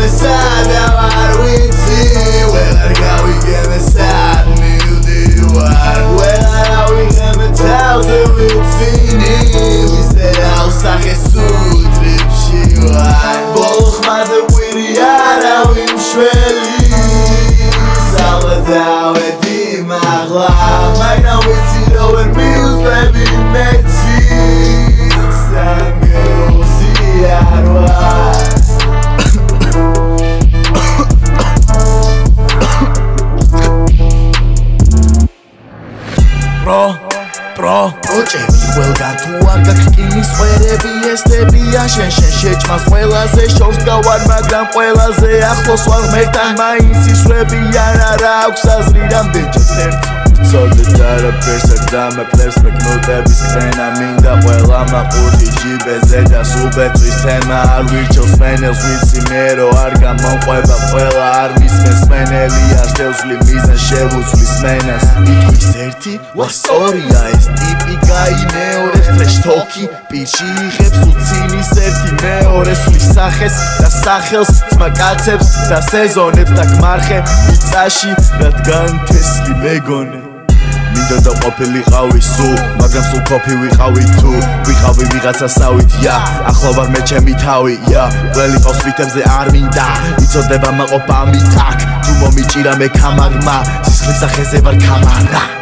sada var vitsi Welar გავიგებე სად მივდივარ Welar ავიღებე თავზე ვიცინი ვისე ავსახე სუტრებში ვარ ბოლო ხმაზე ვირი არავინ მშველი ზალე დავედი მაღლა მაგრამ ვიცი რომ ვერ მივსვები მეცი სამგეოზი არ ვარ პროჭები ყველგან თუ არ გაქკინის ხვერები ესდებია შენ შეჭმას ყველაზე შორს გავარ მაგრამ ყველაზე ახლოს ვარ მერთან მაინც ისვებიან არა აქვს აზრი რამდენჯერ ერთ ცოდე დარაფერს არ დამეკლებს მეკნუტების კრენა მინდა ყველა მაყურდი ჯიბეზე და სუბეწვის თემა არ ვირჩევს მენელს ვიცი მე რომ არ გამომყვება ყველა არ მისმენს მენელი არ შევძლი მიზანს შევუცვლის მენას იტყვის ერთი ვარ სწორია ეს ტიპი გაიმეორებს ტრეშ-თოლკი პირში იღებს უცინის ერთი მეორე სვლის სახეს და სახელს ძმა კაცებს და სეზონებს და გმარხე მიწაში რადგან თესლი მეგონე მინდოდა ყოფილიყავი სულ მაგრამ სულ ქოფი ვიყავი თუ ვიყავი ვიღაცასავით ახლა ვარ მე ჩემი თავი ყველი ყავს ვითებზე არ მინდა იწოდება მაყოფა ამით აქ თუ მომიჭირა მე ქამარმა სისხლის სახეზე ვარ ქამარა